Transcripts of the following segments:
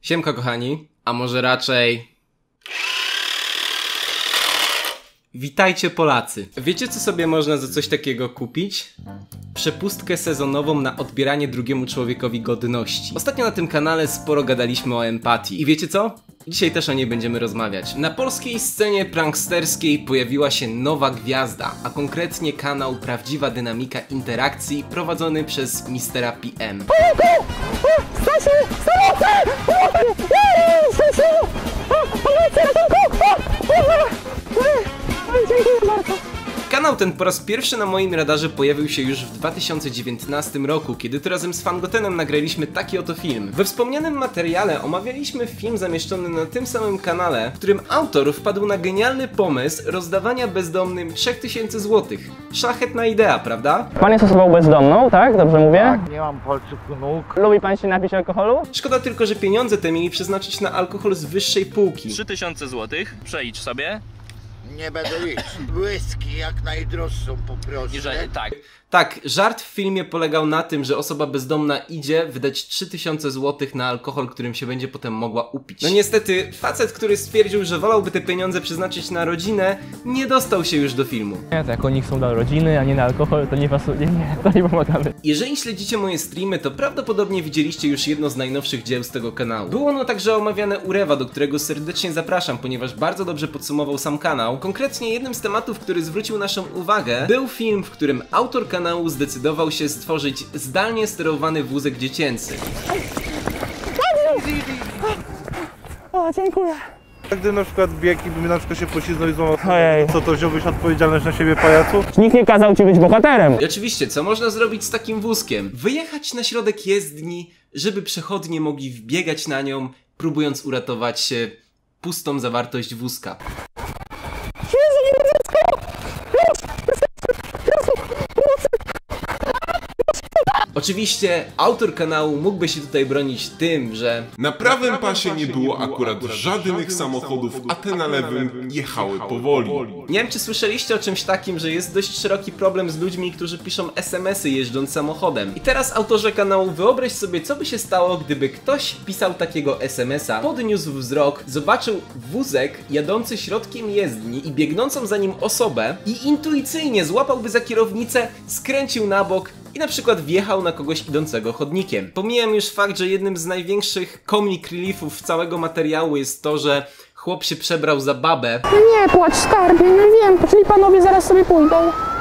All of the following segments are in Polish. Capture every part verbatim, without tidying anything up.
Siemka kochani, a może raczej... Witajcie Polacy. Wiecie co sobie można za coś takiego kupić? Przepustkę sezonową na odbieranie drugiemu człowiekowi godności. Ostatnio na tym kanale sporo gadaliśmy o empatii. I wiecie co? Dzisiaj też o niej będziemy rozmawiać. Na polskiej scenie pranksterskiej pojawiła się nowa gwiazda, a konkretnie kanał Prawdziwa Dynamika Interakcji prowadzony przez mistera P M. Kanał ten po raz pierwszy na moim radarze pojawił się już w dwa tysiące dziewiętnastym roku, kiedy to razem z Fangotenem nagraliśmy taki oto film. We wspomnianym materiale omawialiśmy film zamieszczony na tym samym kanale, w którym autor wpadł na genialny pomysł rozdawania bezdomnym trzech tysięcy złotych. Szlachetna idea, prawda? Pan jest osobą bezdomną, tak? Dobrze mówię? Tak, nie mam palców u nóg. Lubi pan się napić alkoholu? Szkoda tylko, że pieniądze te mieli przeznaczyć na alkohol z wyższej półki. trzy tysiące złotych, przelicz sobie. Nie będę liczył. Whisky jak najdroższą poproszę. I że, tak. Tak, żart w filmie polegał na tym, że osoba bezdomna idzie wydać trzy tysiące złotych na alkohol, którym się będzie potem mogła upić. No niestety, facet, który stwierdził, że wolałby te pieniądze przeznaczyć na rodzinę, nie dostał się już do filmu. Nie, to jak oni chcą dla rodziny, a nie na alkohol, to nie pasuje, nie, nie, to nie pomagamy. Jeżeli śledzicie moje streamy, to prawdopodobnie widzieliście już jedno z najnowszych dzieł z tego kanału. Było ono także omawiane u Rewa, do którego serdecznie zapraszam, ponieważ bardzo dobrze podsumował sam kanał. Konkretnie jednym z tematów, który zwrócił naszą uwagę, był film, w którym autor kanału zdecydował się stworzyć zdalnie sterowany wózek dziecięcy. O, dziękuję. Gdy na przykład bieg i bym na przykład się poślizgnął i złamał, Ojej. co to wziąłbyś odpowiedzialność na siebie, pajacu? Nikt nie kazał ci być bohaterem. I oczywiście, co można zrobić z takim wózkiem? Wyjechać na środek jezdni, żeby przechodnie mogli wbiegać na nią, próbując uratować pustą zawartość wózka. Oczywiście autor kanału mógłby się tutaj bronić tym, że na prawym pasie nie było akurat żadnych samochodów, a te na lewym jechały powoli. nie wiem, czy słyszeliście o czymś takim, że jest dość szeroki problem z ludźmi, którzy piszą es em esy jeżdżąc samochodem. I teraz autorze kanału, wyobraź sobie, co by się stało, gdyby ktoś pisał takiego es em esa, podniósł wzrok, zobaczył wózek jadący środkiem jezdni i biegnącą za nim osobę i intuicyjnie złapałby za kierownicę, skręcił na bok i na przykład wjechał na kogoś idącego chodnikiem. Pomijam już fakt, że jednym z największych comic reliefów całego materiału jest to, że chłop się przebrał za babę. No nie płacz, skarbie, no wiem, czyli panowie zaraz sobie pójdą.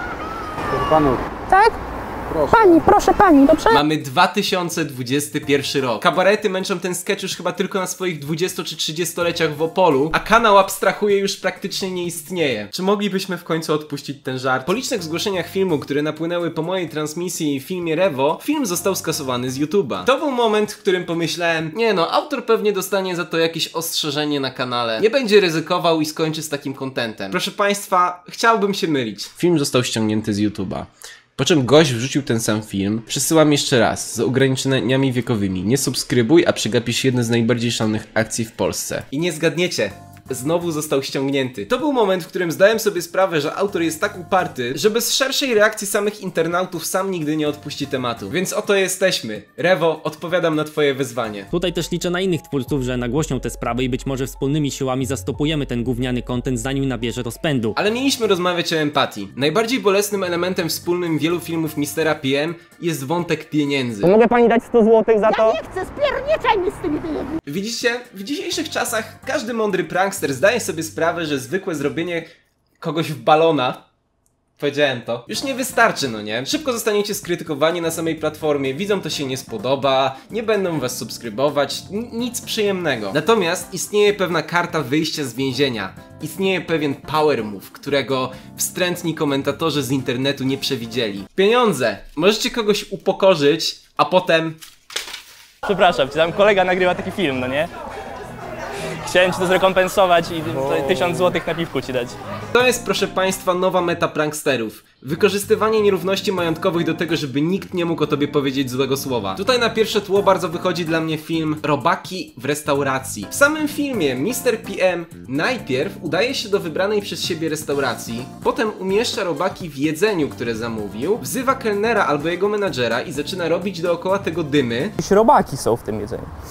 Panu. Tak? Proszę. Pani, proszę pani, dobrze? Mamy dwa tysiące dwudziesty pierwszy rok. Kabarety męczą ten sketch już chyba tylko na swoich dwudziesto czy trzydziestoleciach w Opolu, a kanał abstrahuje już praktycznie nie istnieje. Czy moglibyśmy w końcu odpuścić ten żart? Po licznych zgłoszeniach filmu, które napłynęły po mojej transmisji w filmie Rewo, film został skasowany z YouTube'a. To był moment, w którym pomyślałem, nie no, autor pewnie dostanie za to jakieś ostrzeżenie na kanale. Nie będzie ryzykował i skończy z takim contentem. Proszę państwa, chciałbym się mylić. Film został ściągnięty z YouTube'a. Po czym gość wrzucił ten sam film. Przesyłam jeszcze raz, z ograniczeniami wiekowymi. Nie subskrybuj, a przegapisz jedne z najbardziej szalonych akcji w Polsce. I nie zgadniecie, znowu został ściągnięty. To był moment, w którym zdałem sobie sprawę, że autor jest tak uparty, że bez szerszej reakcji samych internautów sam nigdy nie odpuści tematu. Więc oto jesteśmy. Rewo, odpowiadam na twoje wyzwanie. Tutaj też liczę na innych twórców, że nagłośnią te sprawy i być może wspólnymi siłami zastopujemy ten gówniany content, zanim nabierze rozpędu. Ale mieliśmy rozmawiać o empatii. Najbardziej bolesnym elementem wspólnym wielu filmów mistera P M jest wątek pieniędzy. Mogę pani dać sto złotych za to? Nie chcę, spierniczaj mi z tymi pieniędzmi. Widzicie, w dzisiejszych czasach każdy mądry prankster zdaje sobie sprawę, że zwykłe zrobienie kogoś w balona, powiedziałem to, już nie wystarczy, no nie? Szybko zostaniecie skrytykowani na samej platformie, widzom to się nie spodoba, nie będą was subskrybować, nic przyjemnego. Natomiast istnieje pewna karta wyjścia z więzienia. Istnieje pewien power move, którego wstrętni komentatorzy z internetu nie przewidzieli. Pieniądze! Możecie kogoś upokorzyć, a potem... Przepraszam, czy tam kolega nagrywa taki film, no nie? Chciałem ci to zrekompensować i tysiąc złotych na piwku ci dać. To jest, proszę państwa, nowa meta pranksterów. Wykorzystywanie nierówności majątkowych do tego, żeby nikt nie mógł o tobie powiedzieć złego słowa. Tutaj na pierwsze tło bardzo wychodzi dla mnie film Robaki w restauracji. W samym filmie mister P M najpierw udaje się do wybranej przez siebie restauracji, potem umieszcza robaki w jedzeniu, które zamówił, wzywa kelnera albo jego menadżera i zaczyna robić dookoła tego dymy. Jakieś robaki są w tym jedzeniu.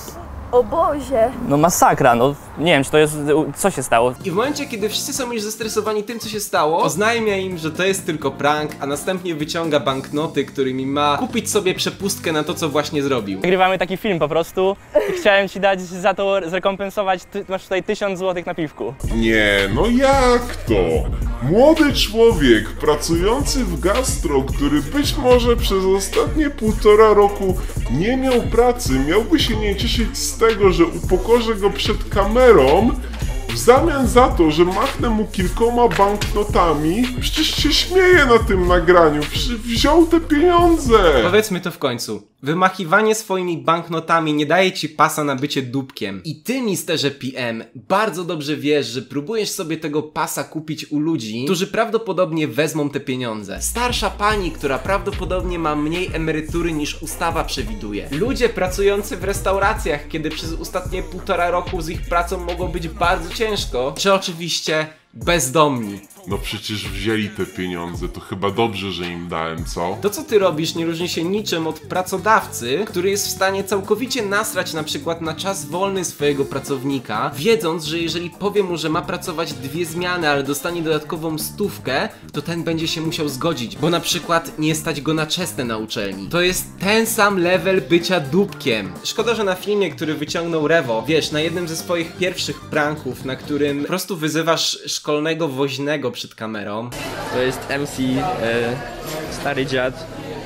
O Boże! No masakra, no nie wiem, czy to jest, co się stało. I w momencie, kiedy wszyscy są już zestresowani tym, co się stało, oznajmia im, że to jest tylko prank, a następnie wyciąga banknoty, którymi ma kupić sobie przepustkę na to, co właśnie zrobił. Nagrywamy taki film po prostu i chciałem ci dać za to zrekompensować, ty masz tutaj tysiąc złotych na piwku. Nie, no jak to? Młody człowiek pracujący w gastro, który być może przez ostatnie półtora roku nie miał pracy, miałby się nie cieszyć z tego, że upokorzę go przed kamerą, w zamian za to, że machnę mu kilkoma banknotami. Przecież się śmieje na tym nagraniu, przecież wziął te pieniądze. Powiedzmy to w końcu. Wymachiwanie swoimi banknotami nie daje ci pasa na bycie dupkiem. I ty, misterze P M, bardzo dobrze wiesz, że próbujesz sobie tego pasa kupić u ludzi, którzy prawdopodobnie wezmą te pieniądze. Starsza pani, która prawdopodobnie ma mniej emerytury niż ustawa przewiduje. Ludzie pracujący w restauracjach, kiedy przez ostatnie półtora roku z ich pracą mogło być bardzo ciężko. Czy oczywiście bezdomni. No przecież wzięli te pieniądze, to chyba dobrze, że im dałem, co? To, co ty robisz, nie różni się niczym od pracodawcy, który jest w stanie całkowicie nasrać na przykład na czas wolny swojego pracownika, wiedząc, że jeżeli powie mu, że ma pracować dwie zmiany, ale dostanie dodatkową stówkę, to ten będzie się musiał zgodzić, bo na przykład nie stać go na czesne na uczelni. To jest ten sam level bycia dupkiem. Szkoda, że na filmie, który wyciągnął Rewo, wiesz, na jednym ze swoich pierwszych pranków, na którym po prostu wyzywasz szkolnego woźnego przed kamerą. To jest M C, e, stary dziad.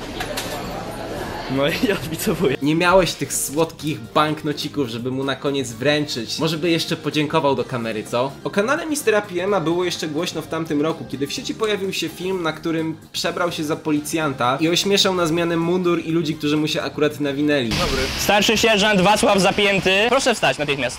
No i ja odbicowuję. Nie miałeś tych słodkich banknocików, żeby mu na koniec wręczyć. Może by jeszcze podziękował do kamery, co? O kanale mistera P M a było jeszcze głośno w tamtym roku, kiedy w sieci pojawił się film, na którym przebrał się za policjanta i ośmieszał na zmianę mundur i ludzi, którzy mu się akurat nawinęli. Dobry. Starszy sierżant Wacław Zapięty. Proszę wstać natychmiast.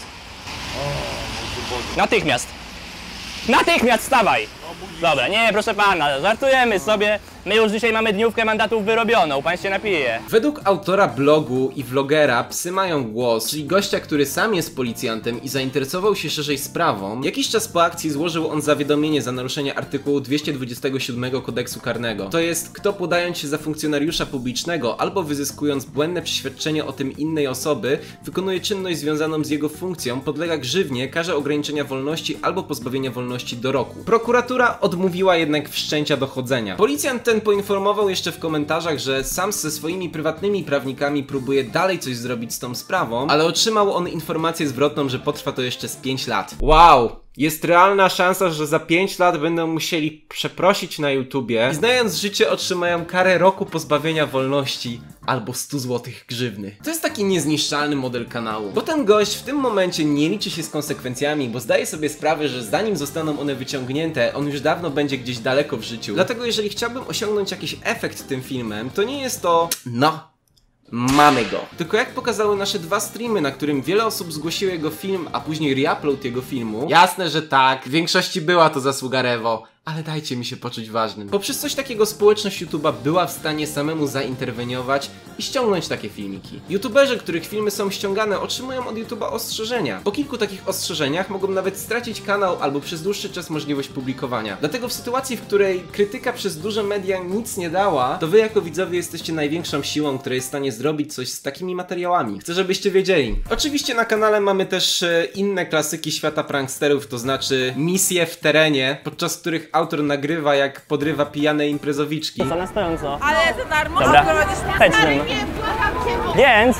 Natychmiast. Natychmiast wstawaj! Dobra, nie, proszę pana, żartujemy sobie. My już dzisiaj mamy dniówkę mandatów wyrobioną, pan się napije. Według autora blogu i vlogera Psy mają głos, czyli gościa, który sam jest policjantem i zainteresował się szerzej sprawą, jakiś czas po akcji złożył on zawiadomienie za naruszenie artykułu dwieście dwudziestego siódmego kodeksu karnego. To jest, kto podając się za funkcjonariusza publicznego albo wyzyskując błędne przeświadczenie o tym innej osoby, wykonuje czynność związaną z jego funkcją, podlega grzywnie, karze ograniczenia wolności albo pozbawienia wolności do roku. Prokuratura odmówiła jednak wszczęcia dochodzenia. Policjant ten poinformował jeszcze w komentarzach, że sam ze swoimi prywatnymi prawnikami próbuje dalej coś zrobić z tą sprawą, ale otrzymał on informację zwrotną, że potrwa to jeszcze z pięć lat. Wow! Jest realna szansa, że za pięć lat będą musieli przeprosić na YouTubie i znając życie otrzymają karę roku pozbawienia wolności albo stu złotych grzywny. To jest taki niezniszczalny model kanału, bo ten gość w tym momencie nie liczy się z konsekwencjami, bo zdaje sobie sprawę, że zanim zostaną one wyciągnięte, on już dawno będzie gdzieś daleko w życiu. Dlatego jeżeli chciałbym osiągnąć jakiś efekt tym filmem, to nie jest to... no... mamy go. Tylko jak pokazały nasze dwa streamy, na którym wiele osób zgłosiło jego film, a później reupload jego filmu, jasne, że tak, w większości była to zasługa Rewo, ale dajcie mi się poczuć ważnym. Poprzez coś takiego społeczność YouTube'a była w stanie samemu zainterweniować i ściągnąć takie filmiki. YouTuberzy, których filmy są ściągane, otrzymują od YouTube'a ostrzeżenia. Po kilku takich ostrzeżeniach mogą nawet stracić kanał albo przez dłuższy czas możliwość publikowania. Dlatego w sytuacji, w której krytyka przez duże media nic nie dała, to wy jako widzowie jesteście największą siłą, która jest w stanie zrobić coś z takimi materiałami. Chcę, żebyście wiedzieli. Oczywiście na kanale mamy też e, inne klasyki świata pranksterów, to znaczy misje w terenie, podczas których autor nagrywa, jak podrywa pijane imprezowiczki. Co na stojąco? Ale za darmo Dobra, odprowadzisz mnie. chodź ze Stary, mną. nie, błagam cię, bo... Więc...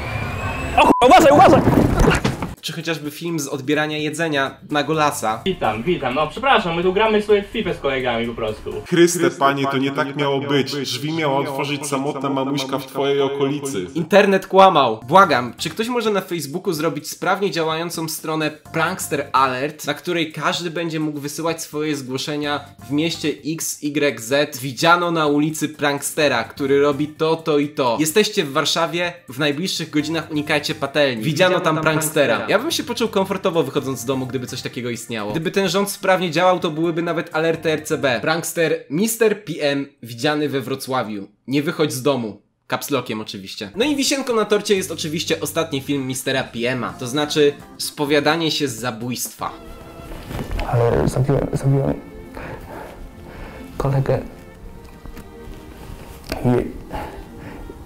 O uważaj, uważaj! Czy chociażby film z odbierania jedzenia na golasa. Witam, witam, no przepraszam, my tu gramy sobie w fifę z kolegami po prostu. Chryste, panie, to nie tak miało być. Drzwi miała otworzyć samotna mamuśka w twojej okolicy. Internet kłamał. Błagam, czy ktoś może na Facebooku zrobić sprawnie działającą stronę Prankster Alert, na której każdy będzie mógł wysyłać swoje zgłoszenia w mieście X Y Z. Widziano na ulicy Prankstera, który robi to, to i to. Jesteście w Warszawie, w najbliższych godzinach unikajcie patelni. Widziano, Widziano tam, tam Prankstera. Prankstera. Ja bym się poczuł komfortowo wychodząc z domu, gdyby coś takiego istniało. Gdyby ten rząd sprawnie działał, to byłyby nawet alerty R C B. Prankster mister P M widziany we Wrocławiu. Nie wychodź z domu. Capslockiem oczywiście. No i wisienką na torcie jest oczywiście ostatni film mistera P M a, to znaczy spowiadanie się z zabójstwa. Ale zabiłem, zabiłem kolegę i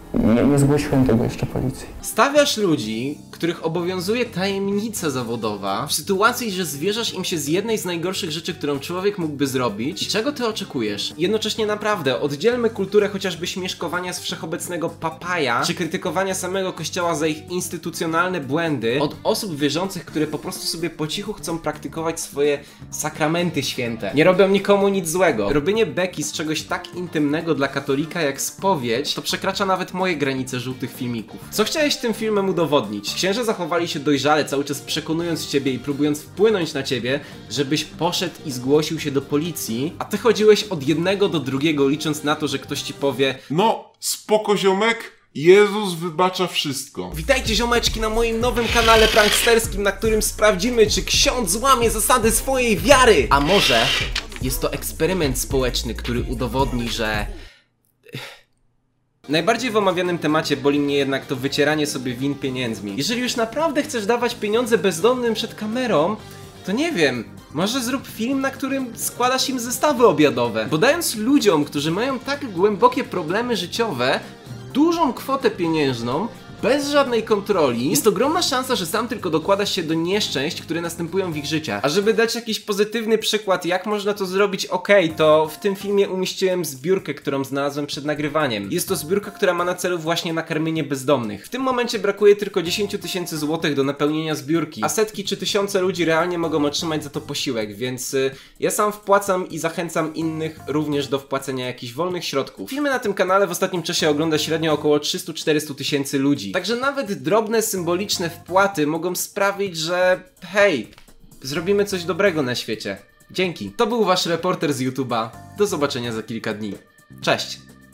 Nie, nie zgłosiłem tego jeszcze policji. Stawiasz ludzi, których obowiązuje tajemnica zawodowa, w sytuacji, że zwierzasz im się z jednej z najgorszych rzeczy, którą człowiek mógłby zrobić. I czego ty oczekujesz? Jednocześnie naprawdę, oddzielmy kulturę chociażby śmieszkowania z wszechobecnego papaja, czy krytykowania samego kościoła za ich instytucjonalne błędy, od osób wierzących, które po prostu sobie po cichu chcą praktykować swoje sakramenty święte. Nie robią nikomu nic złego. Robienie beki z czegoś tak intymnego dla katolika jak spowiedź, to przekracza nawet moje granice żółtych filmików. Co chciałeś tym filmem udowodnić? Księża zachowali się dojrzale, cały czas przekonując ciebie i próbując wpłynąć na ciebie, żebyś poszedł i zgłosił się do policji, a ty chodziłeś od jednego do drugiego, licząc na to, że ktoś ci powie: No, spoko ziomek, Jezus wybacza wszystko. witajcie ziomeczki na moim nowym kanale pranksterskim, na którym sprawdzimy, czy ksiądz złamie zasady swojej wiary! A może jest to eksperyment społeczny, który udowodni, że... Najbardziej w omawianym temacie boli mnie jednak to wycieranie sobie win pieniędzmi. Jeżeli już naprawdę chcesz dawać pieniądze bezdomnym przed kamerą, to nie wiem, może zrób film, na którym składasz im zestawy obiadowe. Bo dając ludziom, którzy mają tak głębokie problemy życiowe, dużą kwotę pieniężną, bez żadnej kontroli, jest ogromna szansa, że sam tylko dokładasz się do nieszczęść, które następują w ich życiach. A żeby dać jakiś pozytywny przykład, jak można to zrobić, okej, okay, to w tym filmie umieściłem zbiórkę, którą znalazłem przed nagrywaniem. Jest to zbiórka, która ma na celu właśnie nakarmienie bezdomnych. W tym momencie brakuje tylko dziesięć tysięcy złotych do napełnienia zbiórki, a setki czy tysiące ludzi realnie mogą otrzymać za to posiłek, więc y, ja sam wpłacam i zachęcam innych również do wpłacenia jakichś wolnych środków. Filmy na tym kanale w ostatnim czasie ogląda średnio około trzysta do czterystu tysięcy ludzi. Także nawet drobne, symboliczne wpłaty mogą sprawić, że hej, zrobimy coś dobrego na świecie. Dzięki. To był wasz reporter z YouTube'a. Do zobaczenia za kilka dni. Cześć!